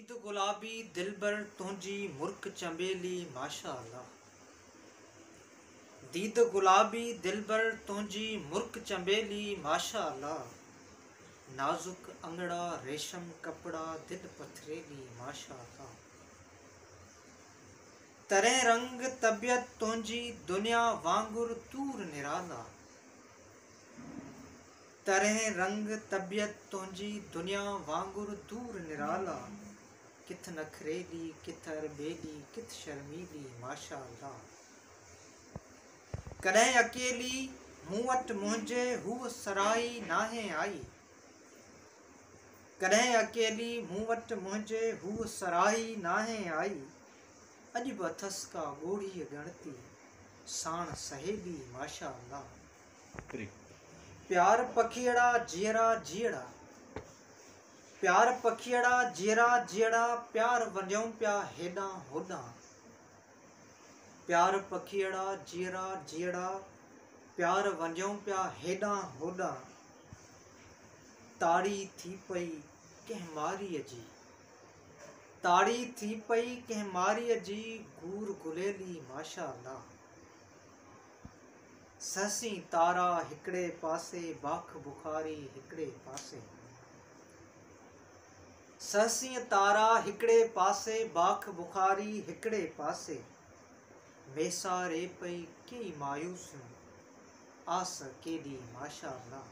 दीद गुलाबी दिलबर तुंजी मुर्क चंबेली माशा अल्लाह। दीद गुलाबी दिलबर तुंजी मुर्क चंबेली माशा अल्लाह। नाजुक अंगड़ा रेशम कपड़ा दिल पथरेली माशा अल्लाह। तरे रंग तबियत तुंजी दुनिया वांगुर तूर निराला। तरह रंग तबियत तुंजी दुनिया वांगुर दूर निराला। किथ नखरेली किथ अरबेली किथ शर्मीली माशा अल्लाह। कॾहिं अकेली मूं वटि मुंहिंजे हूअ सराई नाहे आई। कॾहिं अकेली मूं वटि मुंहिंजे हूअ सराई नाहे आई। अॼु बि अथसि का ॻोढ़ीअ ॻणती साण सहेली माशा अल्लाह। प्यार पखियड़ा जीअरा जीअड़ा प्यार पखियड़ा जीअरा जीअड़ा प्यार वञूं पिया हेॾां होॾां। प्यार पखियड़ा जीअरा जीअड़ा प्यार वञूं पिया हेॾां होॾां। ताड़ी थी पई कंहिं मारीअ जी ताड़ी थी पई कंहिं मारीअ जी गूर गुलेली माशा अल्लाह। सहसी तारा हिकिड़े पासे बाख बुखारी हिकिड़े पासे। सहसी तारा हिकिड़े पासे बाख बुखारी हिकिड़े पासे। मेसारे पई कई मायूसियूं आस केॾी माशा अल्लाह।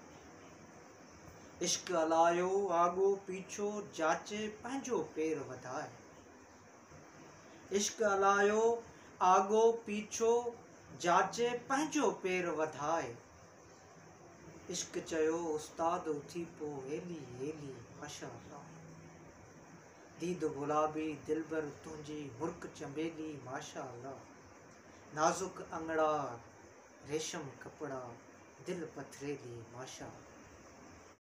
इश्क अलायो आगो पीछो जाचे पंहिंजो पेर वधाए। इश्क अलायो आगो पीछो जाचे पंहिंजो पेर वधाए। इश्क चयो उस्ताद उथी पो एली एली माशा अल्लाह। दीद गुलाबी दिलबर तुंजी मुर्क चंबेली माशा अल्लाह। नाजुक अंगड़ा रेशम कपड़ा दिल पथरेली माशा अल्लाह।